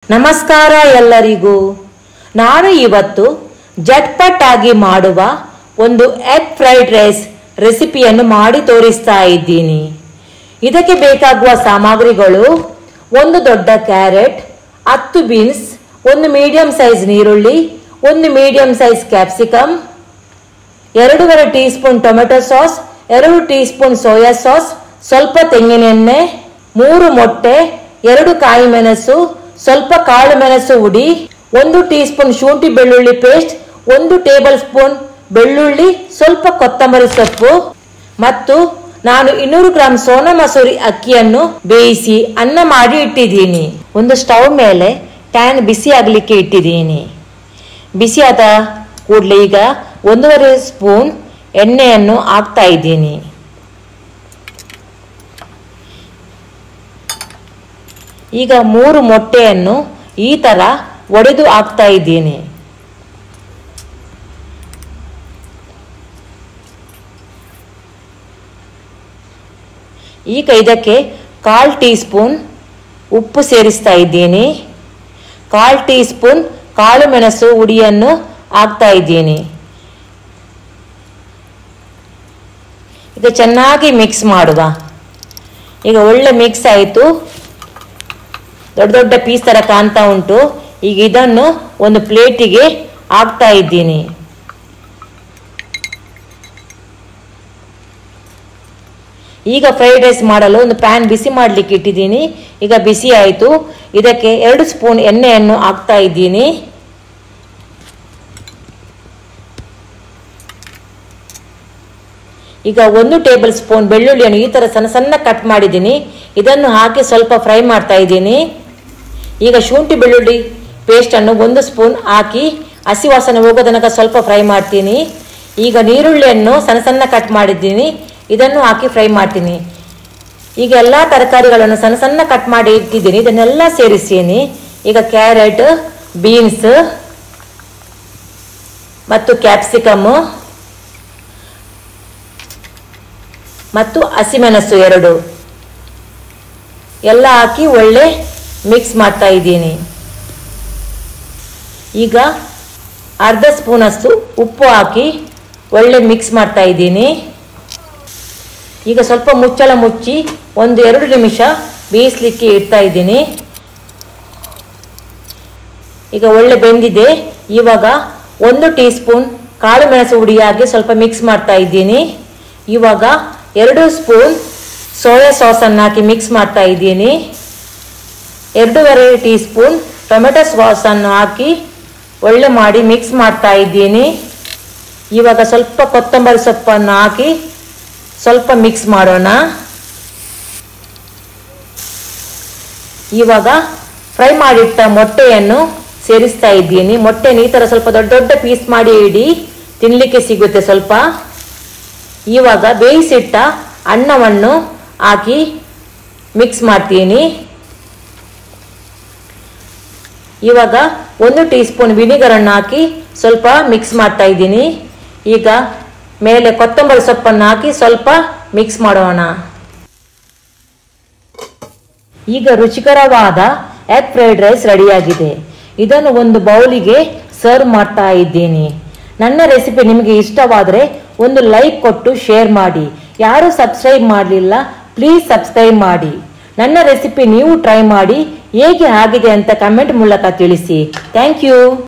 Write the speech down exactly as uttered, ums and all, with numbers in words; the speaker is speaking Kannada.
ನಮಸ್ಕಾರ ಎಲ್ಲರಿಗೂ. ನಾನು ಇವತ್ತು ಜಟ್ಪಟ್ ಆಗಿ ಮಾಡುವ ಒಂದು ಎಗ್ ಫ್ರೈಡ್ ರೈಸ್ ರೆಸಿಪಿಯನ್ನು ಮಾಡಿ ತೋರಿಸ್ತಾ ಇದ್ದೀನಿ. ಇದಕ್ಕೆ ಬೇಕಾಗುವ ಸಾಮಗ್ರಿಗಳು: ಒಂದು ದೊಡ್ಡ ಕ್ಯಾರೆಟ್, ಹತ್ತು ಬೀನ್ಸ್, ಒಂದು ಮೀಡಿಯಂ ಸೈಜ್ ಈರುಳ್ಳಿ, ಒಂದು ಮೀಡಿಯಂ ಸೈಜ್ ಕ್ಯಾಪ್ಸಿಕಮ್, ಎರಡೂವರೆ ಟೀ ಸ್ಪೂನ್ ಟೊಮೆಟೊ ಸಾಸ್, ಎರಡು ಟೀ ಸ್ಪೂನ್ ಸೋಯಾ ಸಾಸ್, ಸ್ವಲ್ಪ ತೆಂಗಿನೆಣ್ಣೆ, ಮೂರು ಮೊಟ್ಟೆ, ಎರಡು ಕಾಯಿ ಮೆಣಸು, ಸ್ವಲ್ಪ ಕಾಳು ಮೆಣಸು ಹುಡಿ, ಒಂದು ಟೀ ಸ್ಪೂನ್ ಶುಂಠಿ ಬೆಳ್ಳುಳ್ಳಿ ಪೇಸ್ಟ್, ಒಂದು ಟೇಬಲ್ ಸ್ಪೂನ್ ಬೆಳ್ಳುಳ್ಳಿ, ಸ್ವಲ್ಪ ಕೊತ್ತಂಬರಿ ಸೊಪ್ಪು ಮತ್ತು ನಾನು ಇನ್ನೂರು ಗ್ರಾಂ ಸೋನಾ ಮಸೂರಿ ಅಕ್ಕಿಯನ್ನು ಬೇಯಿಸಿ ಅನ್ನ ಮಾಡಿ ಇಟ್ಟಿದ್ದೀನಿ. ಒಂದು ಸ್ಟವ್ ಮೇಲೆ ಪ್ಯಾನ್ ಬಿಸಿ ಆಗಲಿಕ್ಕೆ ಇಟ್ಟಿದ್ದೀನಿ. ಬಿಸಿ ಆದ ಕೂಡಲೇ ಈಗ ಒಂದೂವರೆ ಸ್ಪೂನ್ ಎಣ್ಣೆಯನ್ನು ಹಾಕ್ತಾ ಇದ್ದೀನಿ. ಈಗ ಮೂರು ಮೊಟ್ಟೆಯನ್ನು ಈ ತರ ಒಡೆದು ಹಾಕ್ತಾ ಇದ್ದೀನಿ. ಈಗ ಇದಕ್ಕೆ ಕಾಲ್ ಟೀ ಸ್ಪೂನ್ ಉಪ್ಪು ಸೇರಿಸ್ತಾ ಇದ್ದೀನಿ. ಕಾಲ್ ಟೀ ಸ್ಪೂನ್ ಕಾಳು ಮೆಣಸು ಹುಡಿಯನ್ನು ಹಾಕ್ತಾ ಇದ್ದೀನಿ. ಈಗ ಚೆನ್ನಾಗಿ ಮಿಕ್ಸ್ ಮಾಡುವ. ಈಗ ಒಳ್ಳೆ ಮಿಕ್ಸ್ ಆಯಿತು. ದೊಡ್ಡ ದೊಡ್ಡ ಪೀಸ್ ತರ ಕಾಣ್ತಾ ಉಂಟು. ಈಗ ಇದನ್ನು ಒಂದು ಪ್ಲೇಟಿಗೆ ಹಾಕ್ತಾ ಇದ್ದೀನಿ. ಈಗ ಫ್ರೈಡ್ ರೈಸ್ ಮಾಡಲು ಒಂದು ಪ್ಯಾನ್ ಬಿಸಿ ಮಾಡಲಿಕ್ಕೆ ಇಟ್ಟಿದ್ದೀನಿ. ಈಗ ಬಿಸಿ ಆಯಿತು. ಇದಕ್ಕೆ ಎರಡು ಸ್ಪೂನ್ ಎಣ್ಣೆಯನ್ನು ಹಾಕ್ತಾ ಇದ್ದೀನಿ. ಈಗ ಒಂದು ಟೇಬಲ್ ಸ್ಪೂನ್ ಬೆಳ್ಳುಳ್ಳಿಯನ್ನು ಈ ತರ ಸಣ್ಣ ಸಣ್ಣ ಕಟ್ ಮಾಡಿದ್ದೀನಿ. ಇದನ್ನು ಹಾಕಿ ಸ್ವಲ್ಪ ಫ್ರೈ ಮಾಡ್ತಾ ಇದ್ದೀನಿ. ಈಗ ಶುಂಠಿ ಬೆಳ್ಳುಳ್ಳಿ ಪೇಸ್ಟ್ ಅನ್ನು ಒಂದು ಸ್ಪೂನ್ ಹಾಕಿ ಹಸಿ ವಾಸನೆ ಹೋಗೋ ತನಕ ಸ್ವಲ್ಪ ಫ್ರೈ ಮಾಡ್ತೀನಿ. ಈಗ ನೀರುಳ್ಳಿಯನ್ನು ಸಣ್ಣ ಸಣ್ಣ ಕಟ್ ಮಾಡಿದ್ದೀನಿ. ಇದನ್ನು ಹಾಕಿ ಫ್ರೈ ಮಾಡ್ತೀನಿ. ಈಗ ಎಲ್ಲ ತರಕಾರಿಗಳನ್ನು ಸಣ್ಣ ಸಣ್ಣ ಕಟ್ ಮಾಡಿ ಇಟ್ಟಿದ್ದೀನಿ. ಇದನ್ನೆಲ್ಲ ಸೇರಿಸ್ತೀನಿ. ಈಗ ಕ್ಯಾರೆಟ್, ಬೀನ್ಸ್ ಮತ್ತು ಕ್ಯಾಪ್ಸಿಕಮ್ ಮತ್ತು ಹಸಿಮೆಣಸು ಎರಡು ಎಲ್ಲ ಹಾಕಿ ಒಳ್ಳೆ ಮಿಕ್ಸ್ ಮಾಡ್ತಾ ಇದ್ದೀನಿ. ಈಗ ಅರ್ಧ ಸ್ಪೂನ್ ಅಷ್ಟು ಉಪ್ಪು ಹಾಕಿ ಒಳ್ಳೆ ಮಿಕ್ಸ್ ಮಾಡ್ತಾ ಇದ್ದೀನಿ. ಈಗ ಸ್ವಲ್ಪ ಮುಚ್ಚಳ ಮುಚ್ಚಿ ಒಂದು ಎರಡು ನಿಮಿಷ ಬೇಯಿಸಲಿಕ್ಕೆ ಇಡ್ತಾ ಇದ್ದೀನಿ. ಈಗ ಒಳ್ಳೆ ಬೆಂದಿದೆ. ಇವಾಗ ಒಂದು ಟೀ ಸ್ಪೂನ್ ಕಾಳು ಮೆಣಸು ಹುಡಿ ಹಾಕಿ ಸ್ವಲ್ಪ ಮಿಕ್ಸ್ ಮಾಡ್ತಾ ಇದ್ದೀನಿ. ಇವಾಗ ಎರಡು ಸ್ಪೂನ್ ಸೋಯಾ ಸಾಸ್ ಅನ್ನು ಹಾಕಿ ಮಿಕ್ಸ್ ಮಾಡ್ತಾ ಇದ್ದೀನಿ. ಎರಡೂವರೆ ಟೀ ಸ್ಪೂನ್ ಟೊಮೆಟೊ ಸಾಸ್ ಅನ್ನು ಹಾಕಿ ಒಳ್ಳೆ ಮಾಡಿ ಮಿಕ್ಸ್ ಮಾಡ್ತಾ ಇದ್ದೀನಿ. ಇವಾಗ ಸ್ವಲ್ಪ ಕೊತ್ತಂಬರಿ ಸೊಪ್ಪನ್ನು ಹಾಕಿ ಸ್ವಲ್ಪ ಮಿಕ್ಸ್ ಮಾಡೋಣ. ಇವಾಗ ಫ್ರೈ ಮಾಡಿಟ್ಟ ಮೊಟ್ಟೆಯನ್ನು ಸೇರಿಸ್ತಾ ಇದ್ದೀನಿ. ಮೊಟ್ಟೆ ಈ ತರ ಸ್ವಲ್ಪ ದೊಡ್ಡ ದೊಡ್ಡ ಪೀಸ್ ಮಾಡಿ ಇಡಿ, ತಿನ್ಲಿಕ್ಕೆ ಸಿಗುತ್ತೆ ಸ್ವಲ್ಪ. ಇವಾಗ ಬೇಯಿಸಿಟ್ಟ ಅನ್ನವನ್ನು ಹಾಕಿ ಮಿಕ್ಸ್ ಮಾಡ್ತೀನಿ. ಇವಾಗ ಒಂದು ಟೀ ಸ್ಪೂನ್ ವಿನಿಗರ್ ಅನ್ನು ಹಾಕಿ ಸ್ವಲ್ಪ ಮಿಕ್ಸ್ ಮಾಡ್ತಾ ಇದ್ದೀನಿ. ಈಗ ಮೇಲೆ ಕೊತ್ತಂಬರಿ ಸೊಪ್ಪನ್ನು ಹಾಕಿ ಸ್ವಲ್ಪ ಮಿಕ್ಸ್ ಮಾಡೋಣ. ಈಗ ರುಚಿಕರವಾದ ಎಗ್ ಫ್ರೈಡ್ ರೈಸ್ ರೆಡಿಯಾಗಿದೆ. ಇದನ್ನು ಒಂದು ಬೌಲಿಗೆ ಸರ್ವ್ ಮಾಡ್ತಾ ಇದ್ದೀನಿ. ನನ್ನ ರೆಸಿಪಿ ನಿಮಗೆ ಇಷ್ಟವಾದರೆ ಒಂದು ಲೈಕ್ ಕೊಟ್ಟು ಶೇರ್ ಮಾಡಿ. ಯಾರು ಸಬ್ಸ್ಕ್ರೈಬ್ ಮಾಡಲಿಲ್ಲ ಪ್ಲೀಸ್ ಸಬ್ಸ್ಕ್ರೈಬ್ ಮಾಡಿ. ನನ್ನ ರೆಸಿಪಿ ನೀವು ಟ್ರೈ ಮಾಡಿ ಹೇಗೆ ಆಗಿದೆ ಅಂತ ಕಮೆಂಟ್ ಮೂಲಕ ತಿಳಿಸಿ. Thank you.